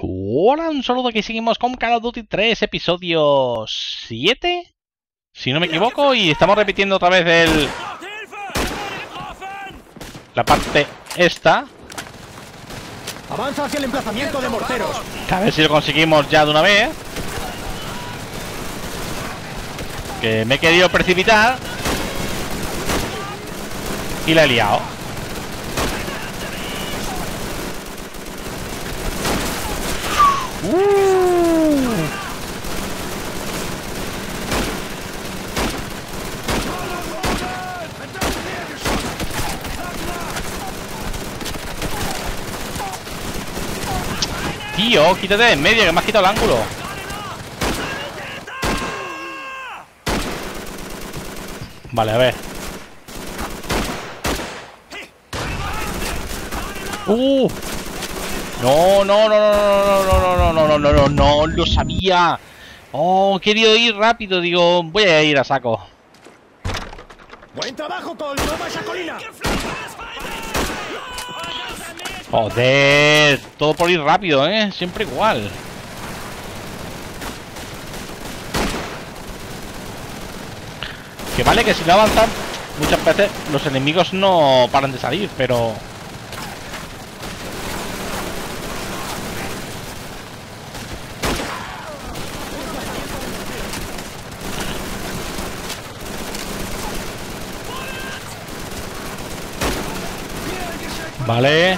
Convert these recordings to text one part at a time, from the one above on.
Hola, un saludo, aquí seguimos con Call of Duty 3, episodio 7, si no me equivoco, y estamos repitiendo otra vez la parte esta. Avanza hacia el emplazamiento de morteros. A ver si lo conseguimos ya de una vez. Que me he querido precipitar y la he liado. Tío, quítate de en medio, que me has quitado el ángulo. Vale, a ver. No, no, no, no, no, no, no, no, no, no, no, no, lo sabía. Oh, he querido ir rápido, digo, voy a ir a saco. Buen trabajo, Cole, toma esa colina. Joder, todo por ir rápido, siempre igual. Que vale que si no avanzan, muchas veces los enemigos no paran de salir, pero... Vale.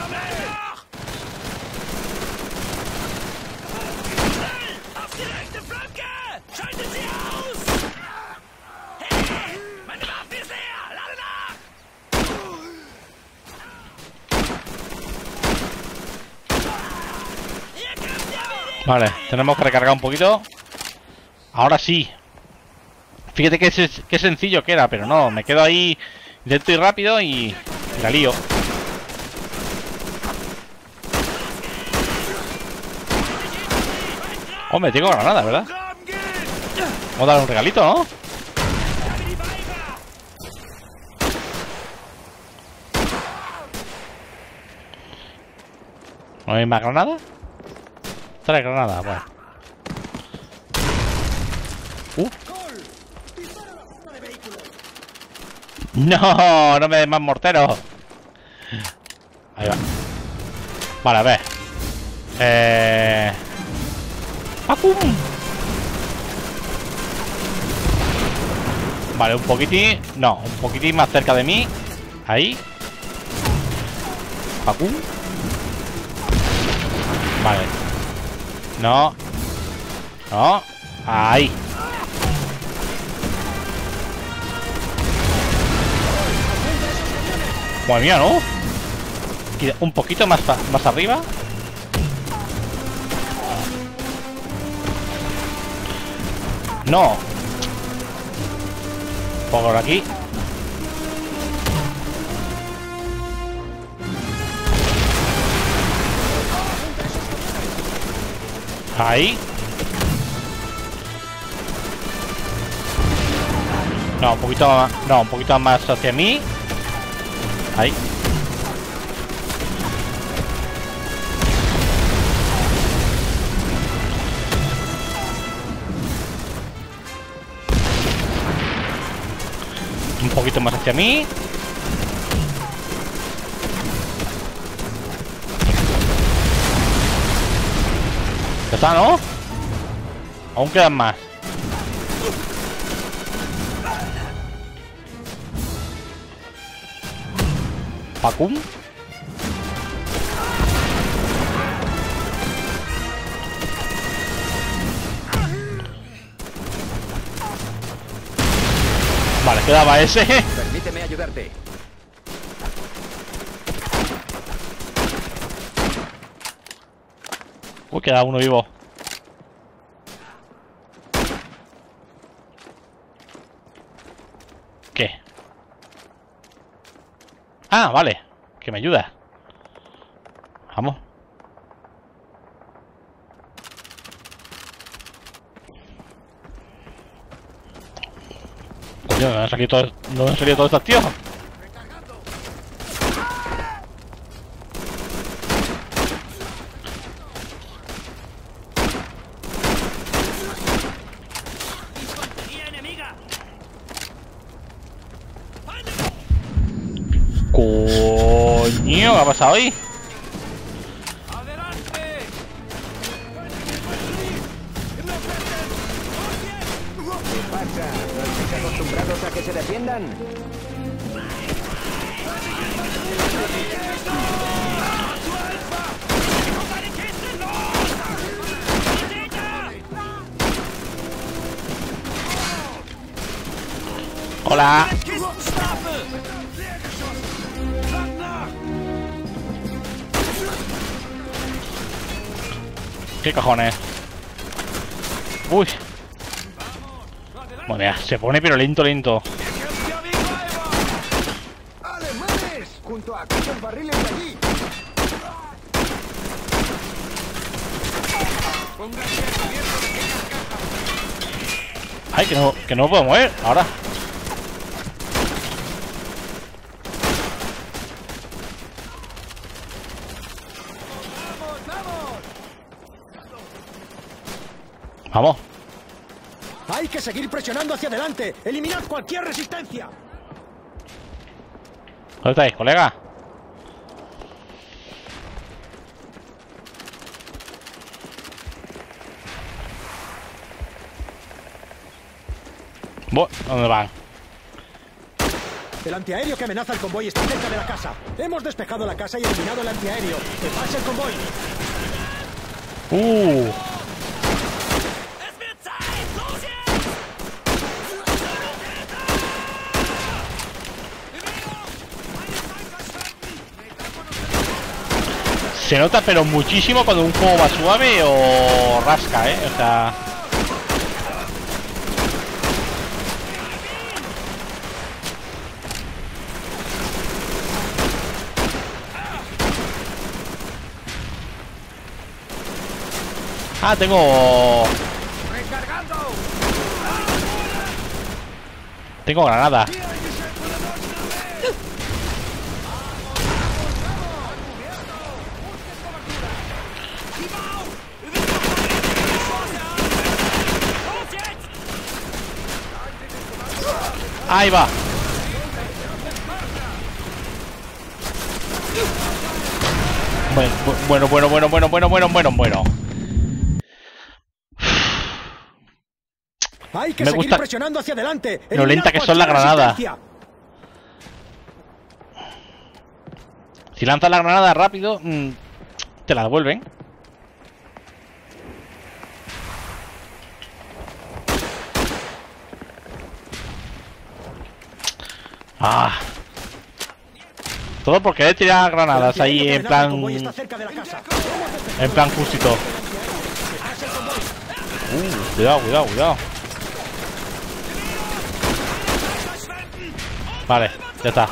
Vale, tenemos que recargar un poquito. Ahora sí. Fíjate qué sencillo que era, pero no, me quedo ahí. Intento ir rápido y la lío. Hombre, tengo granada, ¿verdad? Vamos a dar un regalito, ¿no? ¿No hay más granada? Trae granada, bueno. No, no me des más morteros. Ahí va. Vale, a ver. ¡Pacum! Vale, un poquitín. No, un poquitín más cerca de mí. Ahí. ¡Pacum! Vale. No. No. Ahí. Madre mía, ¿no? Un poquito más arriba. No. Por aquí. Ahí. No, un poquito más. No, un poquito más hacia mí. Ahí. Un poquito más hacia mí. Ya está, ¿no? Aún quedan más. Pacum. Vale, quedaba ese. Permíteme ayudarte. Uy, queda uno vivo. ¿Qué? Ah, vale. Que me ayuda. Vamos. Coño, ¿no me han salido todos estos tíos? ha pasado ahí? ¿Qué pasa? ¿No estáis acostumbrados a que se defiendan? Hola. ¿Qué cojones? Uy. Bueno, ya, se pone pero lento, lento. ¡Alemanes! Junto a aquellos barriles de allí. Ay, que no puedo mover. Ahora. Vamos. Hay que seguir presionando hacia adelante. Eliminad cualquier resistencia. ¿Dónde estáis, colega? ¿Dónde van? El antiaéreo que amenaza el convoy está cerca de la casa. Hemos despejado la casa y eliminado el antiaéreo. ¡Que pase el convoy! Se nota pero muchísimo cuando un juego va suave o rasca, o sea... Ah, tengo granada. Ahí va. Bueno. Hay que Me seguir gusta presionando hacia adelante. lo lenta que son las cualquier granadas. resistencia. Si lanzas la granada rápido, te la devuelven. Ah. Todo por querer tirar granadas ahí en plan... En plan justito. Cuidado. Vale, ya está.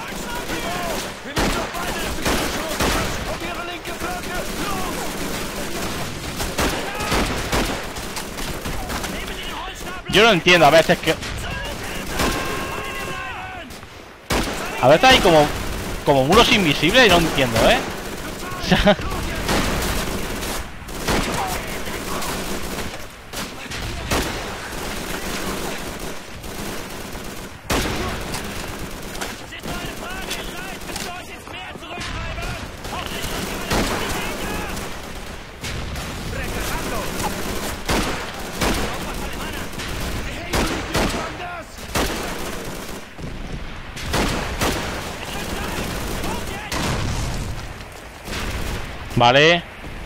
Yo no entiendo a veces que... A veces hay como muros invisibles y no entiendo, O sea... Vale.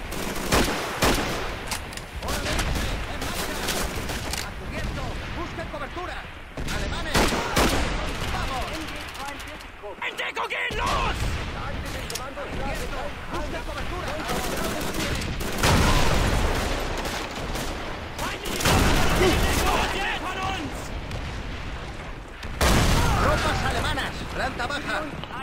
Tropas alemanas, planta baja.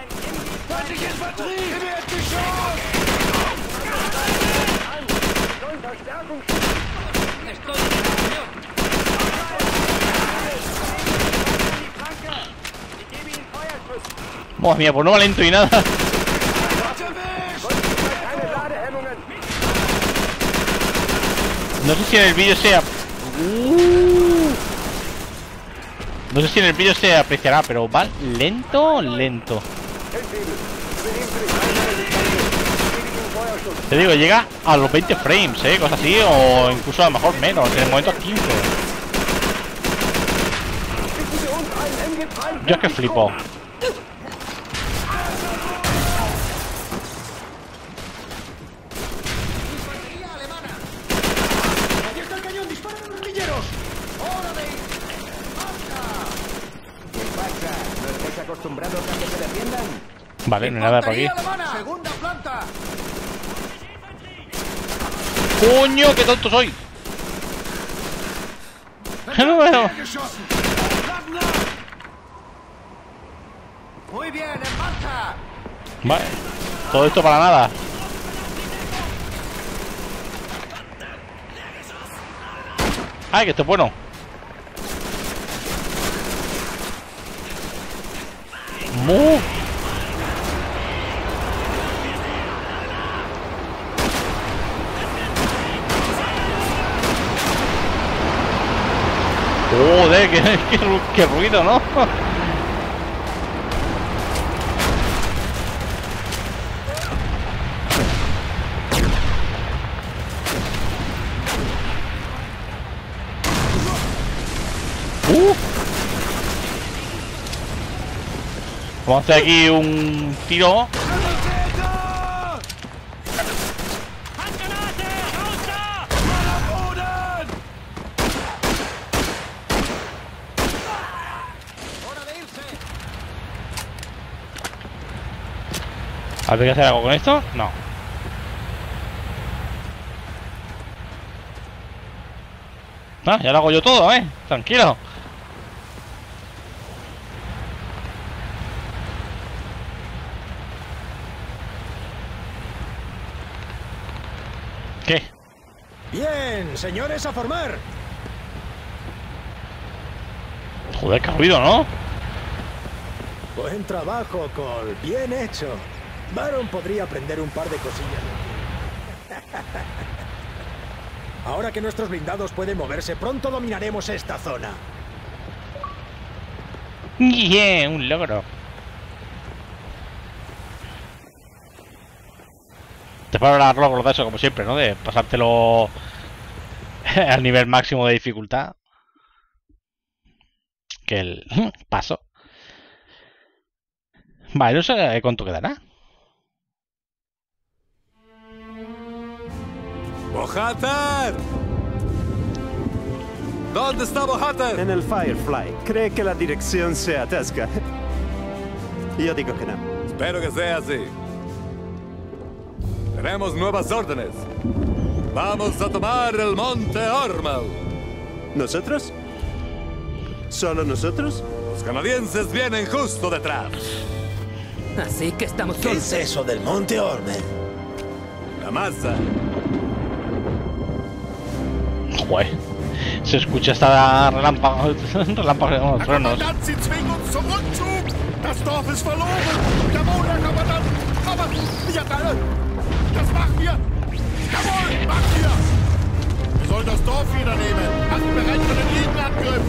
Madre mía, pues no va lento y nada. No sé si en el vídeo sea... No sé si en el vídeo se apreciará, pero va lento. Te digo, llega a los 20 frames, cosas así, o incluso a lo mejor menos, en el momento 15. Yo es que flipo. ¡Ahí está el cañón! ¡Dispara a los artilleros! ¿Qué pasa? ¿No estáis acostumbrados a que se defiendan? Vale, no hay nada por aquí. ¡Segunda planta! ¡Coño, qué tonto soy! No veo. Muy bien, en marcha. Vale, todo esto para nada. ¡Ay, que esto es bueno! ¡Move! Joder, qué ruido, ¿no? Vamos a hacer aquí un tiro. ¿Hay que hacer algo con esto? No. Ah, ya lo hago yo todo, tranquilo. ¿Qué? Bien, señores, a formar. Joder, qué ruido, ¿no? Buen trabajo, Cole. Bien hecho. Baron podría aprender un par de cosillas. Ahora que nuestros blindados pueden moverse, pronto dominaremos esta zona. Yeah, un logro. Te puedo dar logros de eso, como siempre, ¿no? De pasártelo al nivel máximo de dificultad. Que el paso. Vale, no sé cuánto quedará. ¡Bojater! ¿Dónde está Bojater? En el Firefly. Cree que la dirección se atasca. Yo digo que no. Espero que sea así. Tenemos nuevas órdenes. Vamos a tomar el Monte Ormel. ¿Nosotros? ¿Solo nosotros? Los canadienses vienen justo detrás. Así que estamos ¿Qué es eso del Monte Ormel? La masa. Joder. Se escucha esta relámpago de los truenos. Sie zwingen uns zum Rückzug. Das Dorf ist verloren. Jawohl, Herr Kommandant. Aber, ja, das machen wir. Jawohl, machen wir. Wir sollen das Dorf wieder nehmen. Macht bereit für den Gegenangriff.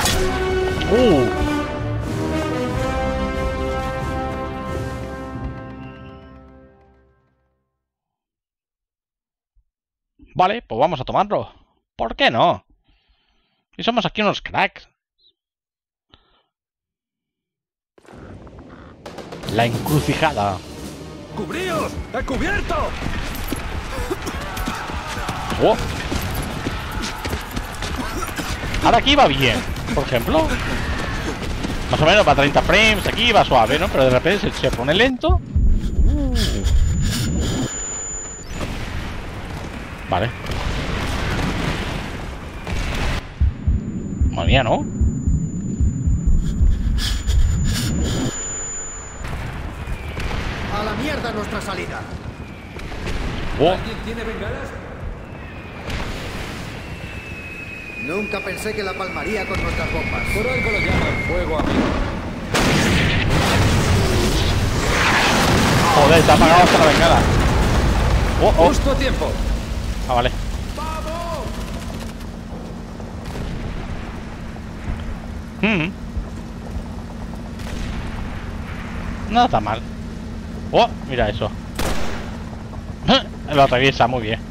Vale, pues vamos a tomarlo. ¿Por qué no? Y somos aquí unos cracks. La encrucijada. ¡Cubríos! ¡He cubierto! Oh. Ahora aquí va bien, por ejemplo. Más o menos para 30 frames, aquí va suave, ¿no? Pero de repente se pone lento. Vale. Madre mía, ¿no? ¡A la mierda nuestra salida! Oh. ¿Alguien tiene bengalas? Nunca pensé que la palmaría con nuestras bombas. Por algo lo llaman fuego amigo. Joder, te ha apagado hasta la bengala. Oh, oh. Justo a tiempo. Ah, vale. No está mal. Oh, mira eso. Lo atraviesa, muy bien.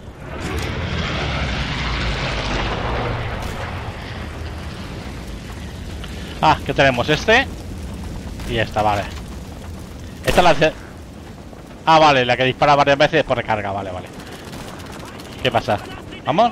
Ah, ¿qué tenemos? Este. Y ya está, vale. Esta es la... Ah, vale, la que dispara varias veces y después recarga, vale, vale. ¿Qué pasa? ¿Vamos?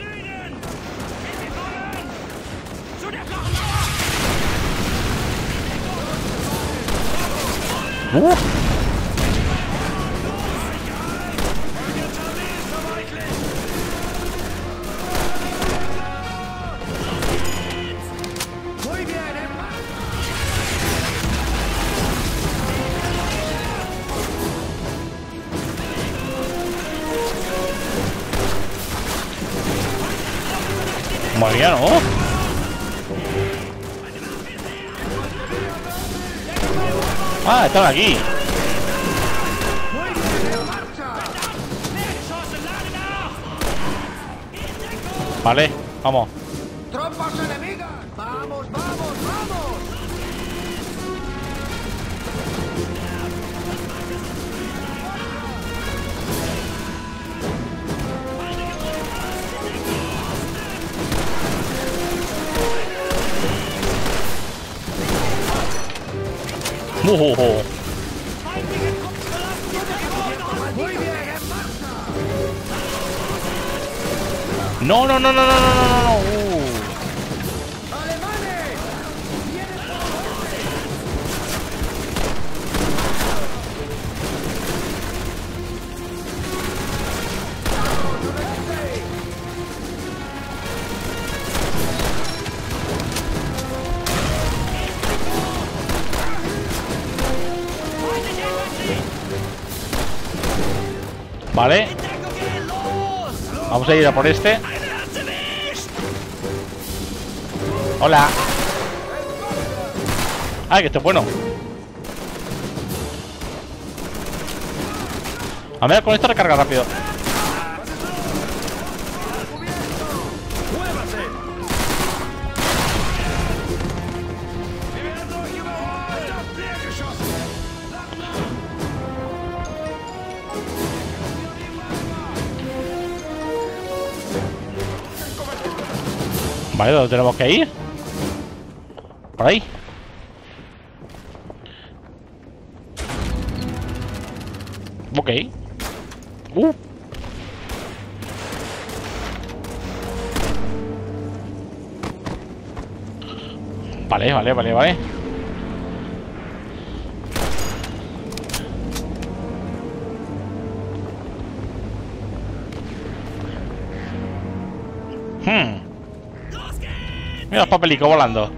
Moría, ¿no? Ah, están aquí. Vale, vamos. ¡Tropas enemigas! ¡Vamos, vamos, vamos! Muy bien, en marcha. No, no, no, no, no, no, no, no. ¡Alemanes! Vale. Vamos a ir a por este. Hola. Ah, que esto es bueno. A ver, con esto recarga rápido. Vale, ¿dónde tenemos que ir? Por ahí. Ok. Vale, vale, vale, vale. Mira los papelicos volando.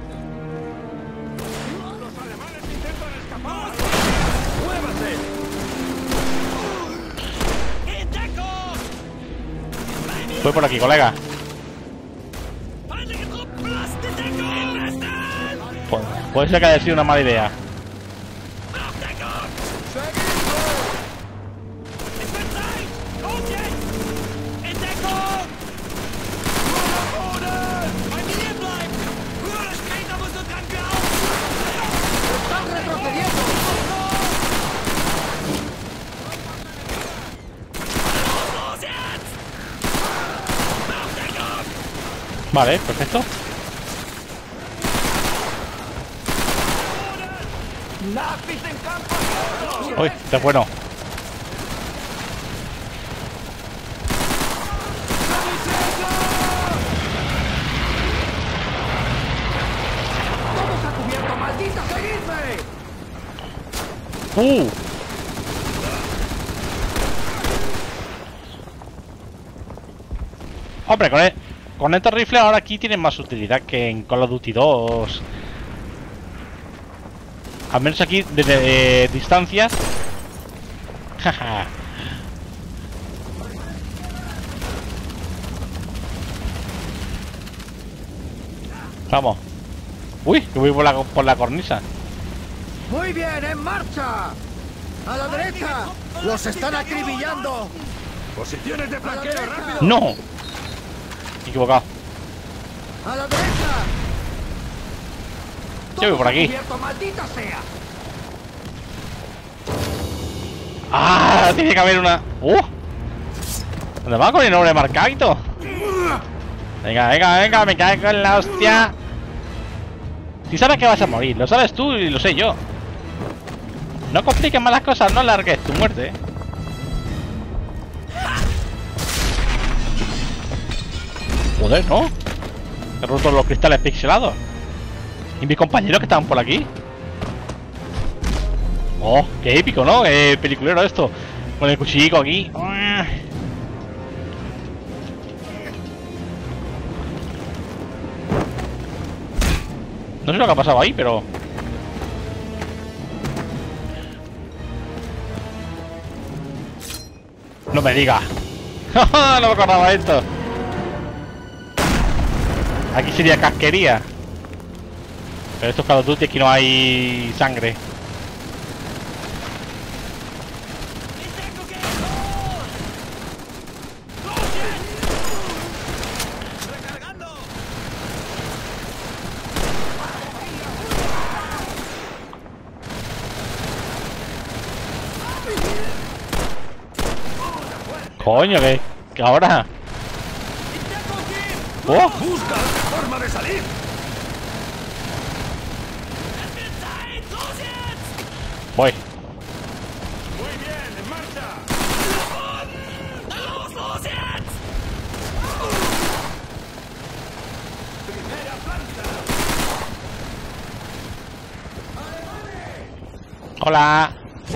Voy por aquí, colega. Puede ser que haya sido una mala idea. Vale, perfecto. Uy, este es bueno. ¡Todos a cubierto, maldita! ¡Seguidme! Hombre, con este rifle ahora aquí tienen más utilidad que en Call of Duty 2. Al menos aquí desde distancias. Jaja. Vamos. Uy, que voy por la cornisa. Muy bien, en marcha. A la derecha. Los están acribillando. Posiciones de flanqueo, rápido. No. Equivocado. A la derecha. Yo voy por aquí. Cubierto, maldita sea. Ah, tiene que haber una. ¿Dónde va con el nombre marcadito? Venga, venga, venga, me caigo en la hostia. Si sabes que vas a morir, lo sabes tú y lo sé yo. No compliques más las cosas, no largues tu muerte. Joder, ¿no? He roto los cristales pixelados. ¿Y mis compañeros que estaban por aquí? Oh, qué épico, ¿no? Peliculero esto. Con el cuchillico aquí. No sé lo que ha pasado ahí, pero... No me digas. No me acordaba de esto. Aquí sería casquería. Pero estos Call of Duty aquí no hay sangre. Coño, que ahora. ¡Oh! ¡Busca la forma de salir! Voy. Muy bien, en marcha. Primera planta. Hola.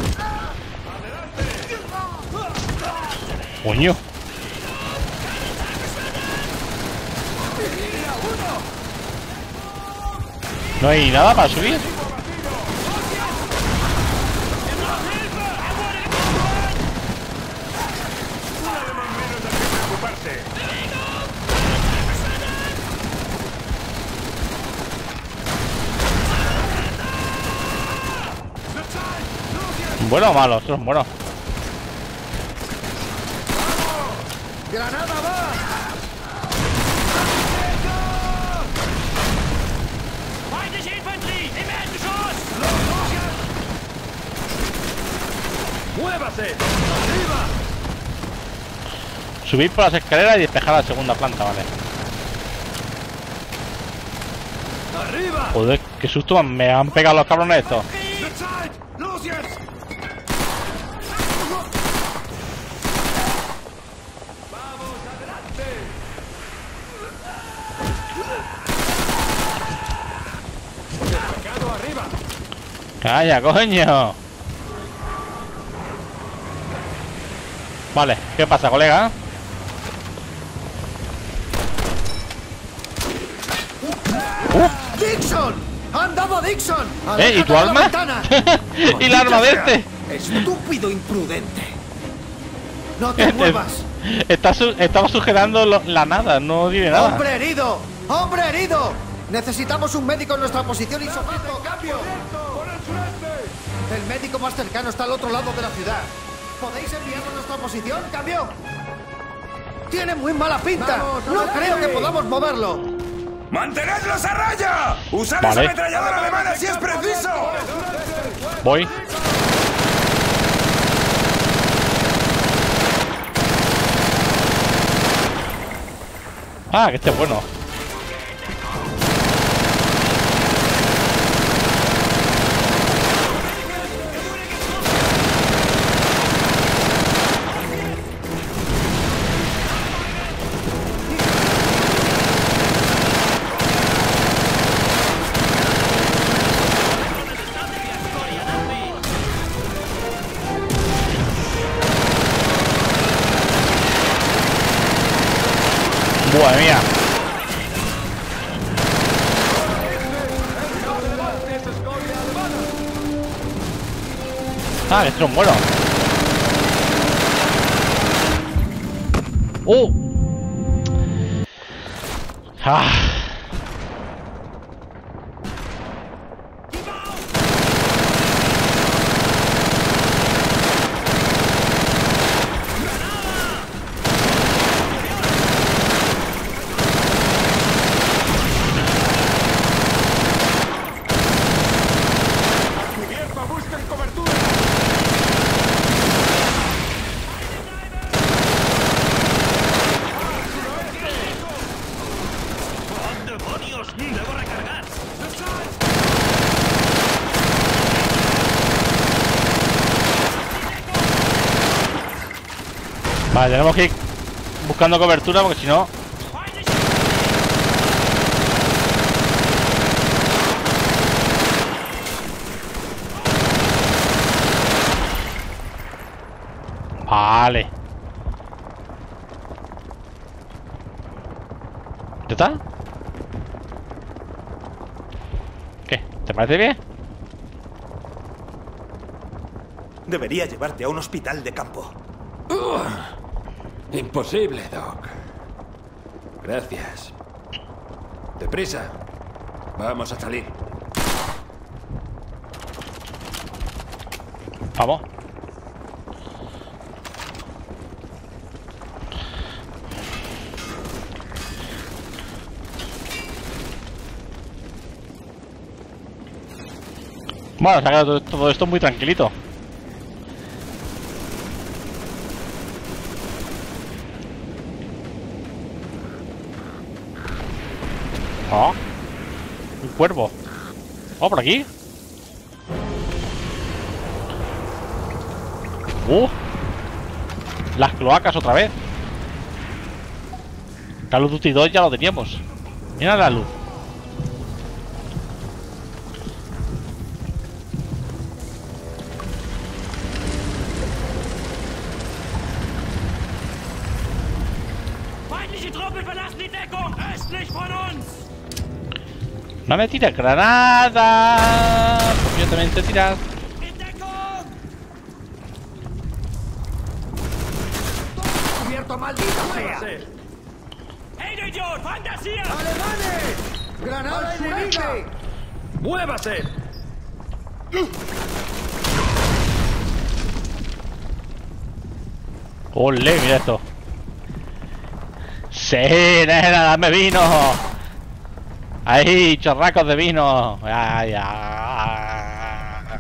Coño. No hay nada para subir. ¿Bueno o malo? Son buenos. ¡Granada va! ¡Muévase! ¡Arriba! Subir por las escaleras y despejar la segunda planta, vale. ¡Arriba! Joder, qué susto me han pegado los cabrones estos. Calla, coño. Vale, ¿qué pasa, colega? ¡Dixon! ¡Han dado a Dixon! ¿Y tu arma? ¿Y la arma de este? ¡Estúpido imprudente! ¡No te muevas! Estaba sujetando la nada, no diré nada. ¡Hombre herido! ¡Hombre herido! Necesitamos un médico en nuestra posición y socorro. ¡Cambio! El médico más cercano está al otro lado de la ciudad. ¿Podéis enviarlo a nuestra posición? ¡Cambio! ¡Tiene muy mala pinta! ¡No creo que podamos moverlo! ¡Mantenedlos a raya! ¡Usad esa ametralladora alemana si es preciso! Voy. Ah, que este es bueno. Madre mía. Ah, esto es bueno. Ah. Vale, tenemos que ir buscando cobertura porque si no... Vale. ¿Ya está? ¿Qué? ¿Te parece bien? Debería llevarte a un hospital de campo. Imposible, Doc. Gracias. Deprisa. Vamos a salir. Vamos. Bueno, se ha quedado todo esto muy tranquilito. Oh, un cuervo. Oh, por aquí. Las cloacas otra vez. Call of Duty 2 ya lo teníamos. Mira la luz. No me tires granada. Porque yo también te tiras. ¡Cubierto, maldita sea! ¡Alemanes! ¡Granada enemiga! ¡Muévase! ¡Ole! Mira esto. ¡Sí, nena! ¡Dame vino! ¡Ahí! ¡Chorracos de vino! ¡Ay, ay!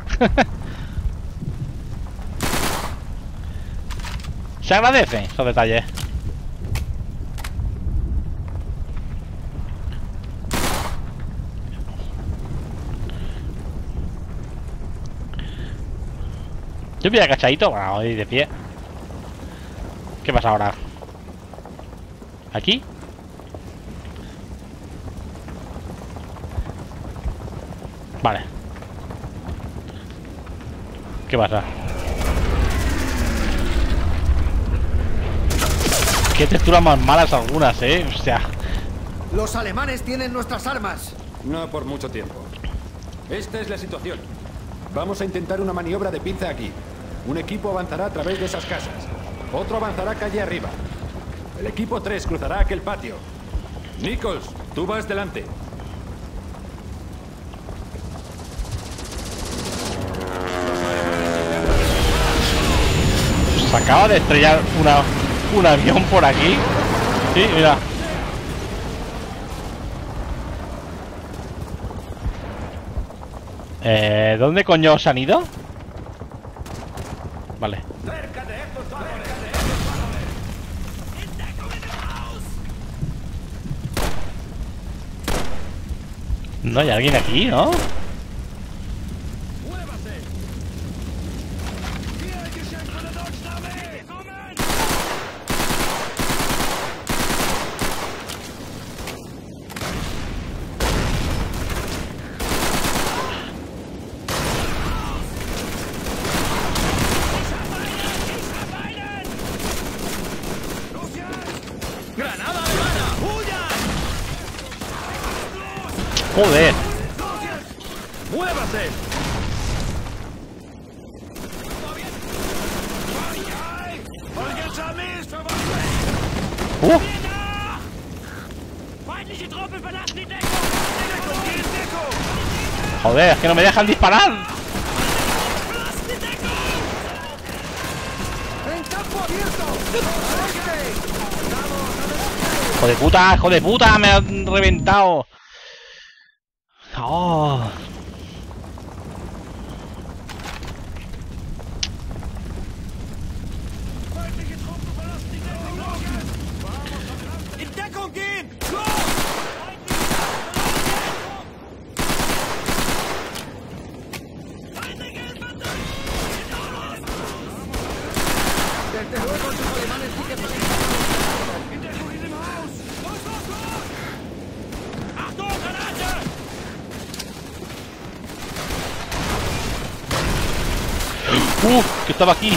Se agradecen esos detalles. Yo voy agachadito, bueno, voy de pie. ¿Qué pasa ahora? ¿Aquí? Vale. ¿Qué pasa? Qué texturas más malas algunas, o sea. Los alemanes tienen nuestras armas. No por mucho tiempo. Esta es la situación. Vamos a intentar una maniobra de pinza aquí. Un equipo avanzará a través de esas casas. Otro avanzará calle arriba. El equipo 3 cruzará aquel patio. Nichols, tú vas delante. Se acaba de estrellar un avión por aquí. Sí, mira. ¿Dónde coño se han ido? Vale. No hay alguien aquí, ¿no? Joder. ¡Muévase! Joder, es que no me dejan disparar. ¡En campo abierto! Hijo de puta, me han reventado. Oh. Desde luego, los alemanes sí que Que estaba aquí.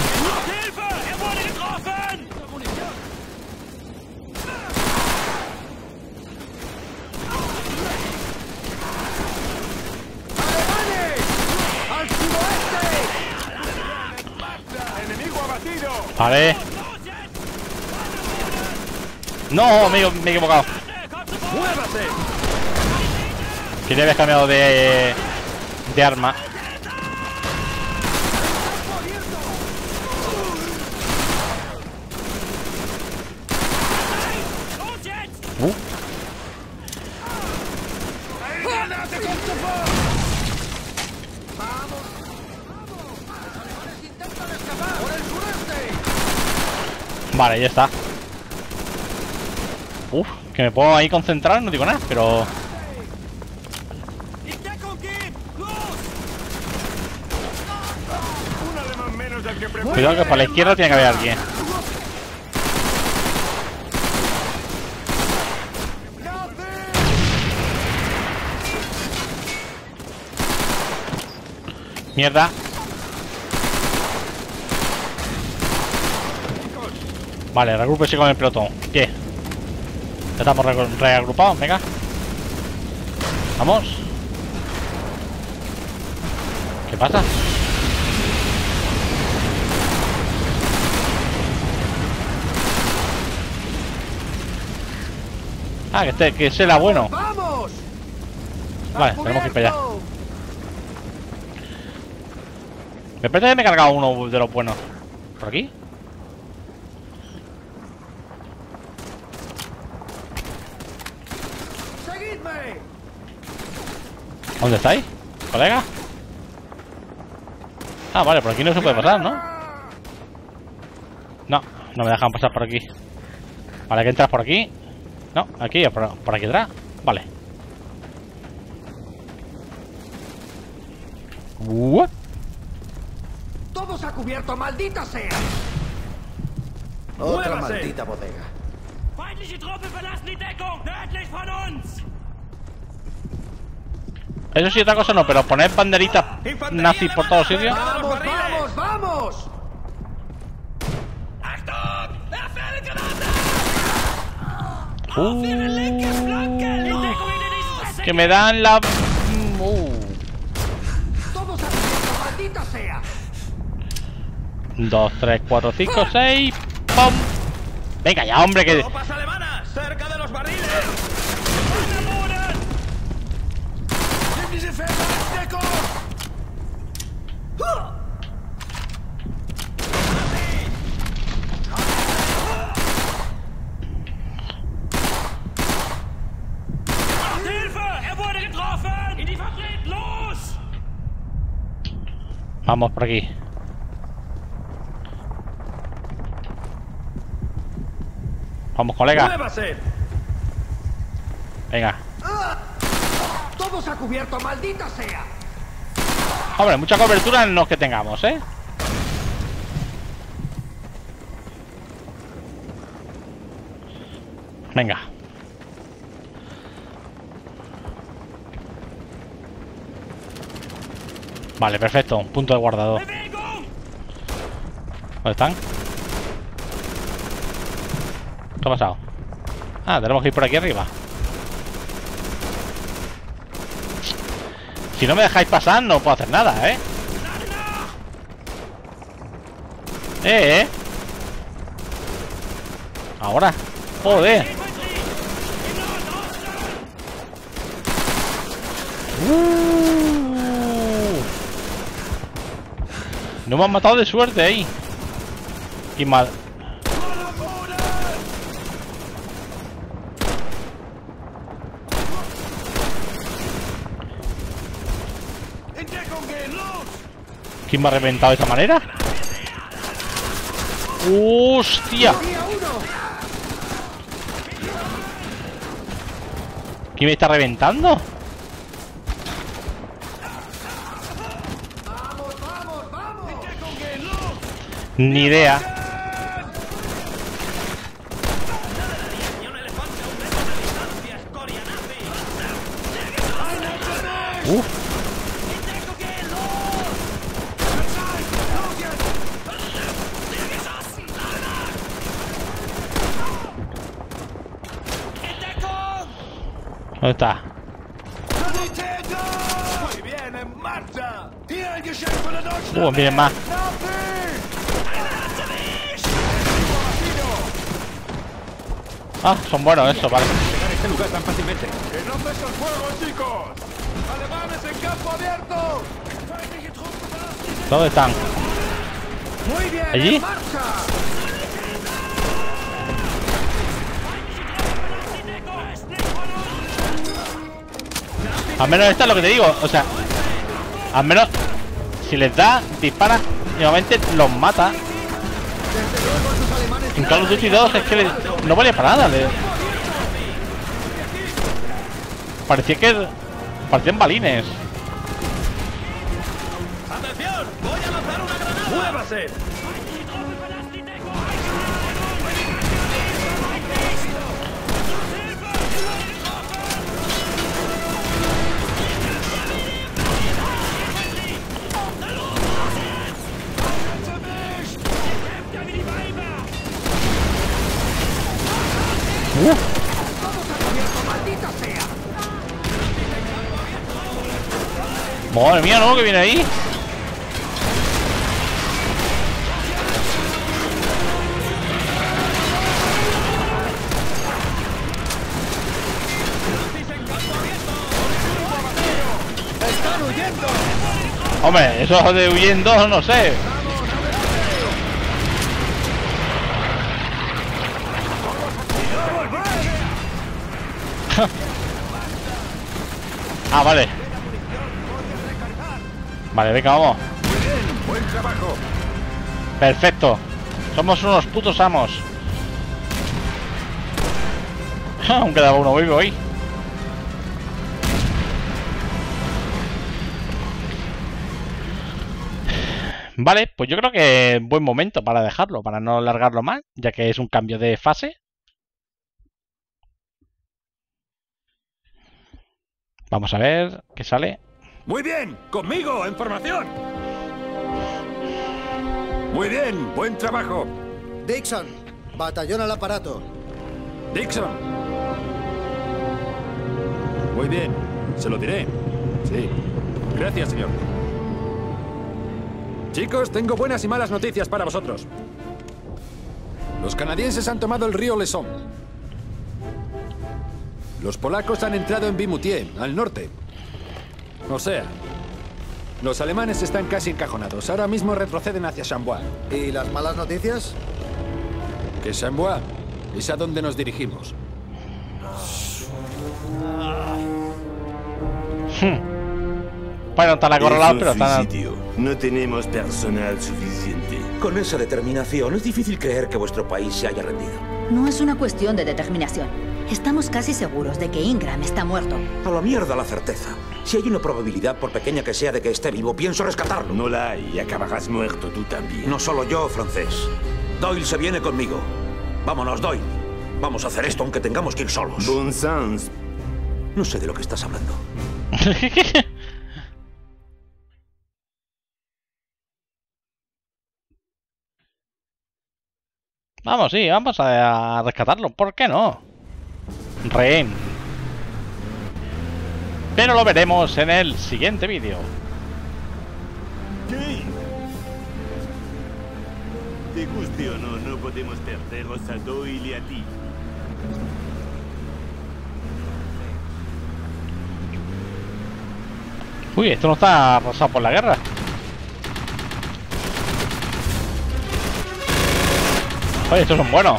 Vale. No, me he equivocado. Quería haber cambiado de arma. Vale, ya está. Que me puedo ahí concentrar, no digo nada, pero... Cuidado que para la izquierda tiene que haber alguien. Mierda. Vale, regrúpese con el pelotón. ¿Qué? Ya estamos reagrupados, venga. Vamos. ¿Qué pasa? Ah, que sea bueno. ¡Vamos! Vale, tenemos que ir para allá. Me parece que me he cargado uno de los buenos. ¿Por aquí? ¡Seguidme! ¿Dónde estáis, colega? Ah, vale, por aquí no se puede pasar, ¿no? No, no me dejan pasar por aquí. Vale, que entras por aquí. No, aquí, por aquí atrás. Vale. ¿What? ¡Todo se ha cubierto, maldita sea! Otra maldita bodega. Feindliche Truppe verlassen die Deckung, nördlich von uns. Eso sí, otra cosa no, pero poner banderitas nazis por todos sitios. ¡Vamos, vamos, vamos! Achtung! Erfälle Granate! Auf ihre linke Flanke! Die Deckung in diesen Que me dan la... ¡Todo se ha cubierto, maldita sea! 2, 3, 4, 5, 6. ¡Pum! Venga ya, hombre, que... ¡Tropas alemanas! ¡Cerca de los barriles! Nimm diese Felder als Deckung! Hilfe! Er wurde getroffen! In die Fabrik! Los! Vamos por aquí. Vamos, colega. ¡Muévase! Venga. ¡Todo se ha cubierto, maldita sea! Hombre, mucha cobertura no es que tengamos, ¿eh? Venga. Vale, perfecto. Un punto de guardado. ¿Dónde están? ¿Qué ha pasado? Ah, tenemos que ir por aquí arriba. Si no me dejáis pasar, no puedo hacer nada, ¿eh? Ahora. Joder. No me han matado de suerte ahí. Y mal. ¿Quién me ha reventado de esa manera? ¡Hostia! ¿Quién me está reventando? Ni idea. ¿Dónde está? Muy bien, en marcha. Miren más. Ah, son buenos eso, vale. Llegar a este lugar tan fácilmente. Que no cesen el fuego, chicos. Alemanes en campo abierto. ¿Dónde están? Muy bien, ¿Allí? en marcha. Al menos esto es lo que te digo, o sea, al menos si les da, dispara y normalmente los mata. En Call of Duty 2 es que no valía para nada. Parecían balines. ¡Atención! ¡Voy a lanzar una granada! ¡Muévase! Madre mía, ¿no? Que viene ahí. ¡Están huyendo! Hombre, eso de huyendo, no sé. Ah, vale. Vale, venga, vamos. Buen trabajo. Perfecto. Somos unos putos amos. Aún quedaba uno vivo ahí. Vale, pues yo creo que buen momento para dejarlo, para no alargarlo más, ya que es un cambio de fase. Vamos a ver qué sale. Muy bien, conmigo, en formación. Muy bien, buen trabajo. Dixon, batallón al aparato. Dixon. Muy bien, se lo diré. Sí. Gracias, señor. Chicos, tengo buenas y malas noticias para vosotros. Los canadienses han tomado el río Lesón. Los polacos han entrado en Vimoutier, al norte. O sea, los alemanes están casi encajonados. Ahora mismo retroceden hacia Chambois. ¿Y las malas noticias? Que Chambois es a donde nos dirigimos. Bueno, está la acorralado, pero está... No tenemos personal suficiente. Con esa determinación es difícil creer que vuestro país se haya rendido. No es una cuestión de determinación. Estamos casi seguros de que Ingram está muerto. A la mierda la certeza. Si hay una probabilidad, por pequeña que sea, de que esté vivo, pienso rescatarlo. No la hay y acabarás muerto tú también. No solo yo, francés. Doyle se viene conmigo. Vámonos, Doyle. Vamos a hacer esto aunque tengamos que ir solos. Bon sens. No sé de lo que estás hablando. Vamos, sí, vamos a rescatarlo. ¿Por qué no? Rehén. Pero lo veremos en el siguiente vídeo. ¿Qué? Te guste o no, no podemos perderos a Doyle y a ti. Uy, esto no está arrasado por la guerra. Oye, estos son buenos.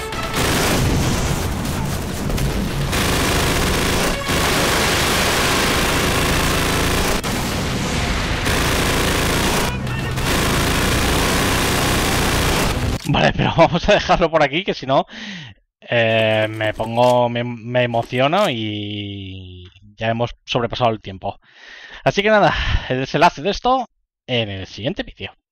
Vale, pero vamos a dejarlo por aquí, que si no me emociono y ya hemos sobrepasado el tiempo. Así que nada, el desenlace de esto en el siguiente vídeo.